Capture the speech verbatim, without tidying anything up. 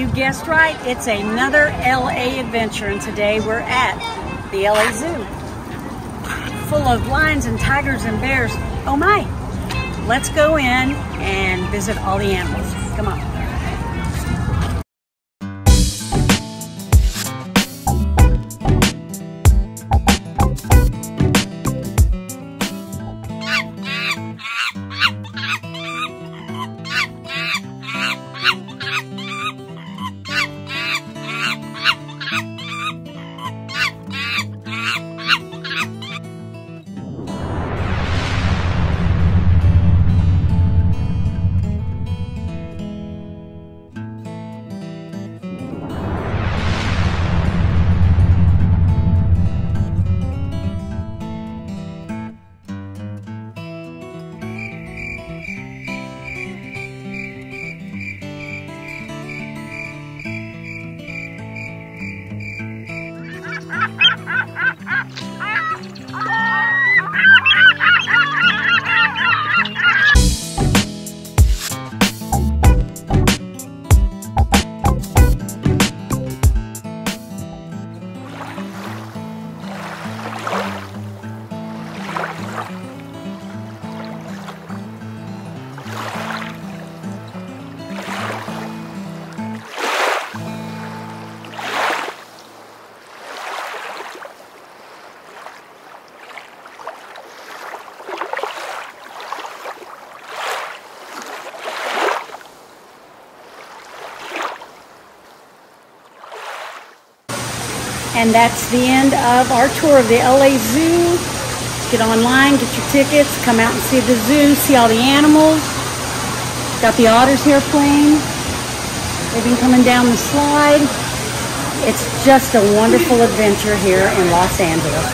You guessed right, it's another L A adventure, and today we're at the L A Zoo. Full of lions and tigers and bears. Oh my! Let's go in and visit all the animals. Come on. And that's the end of our tour of the L A Zoo. Get online, get your tickets, come out and see the zoo, see all the animals. Got the otters here playing. They've been coming down the slide. It's just a wonderful adventure here in Los Angeles.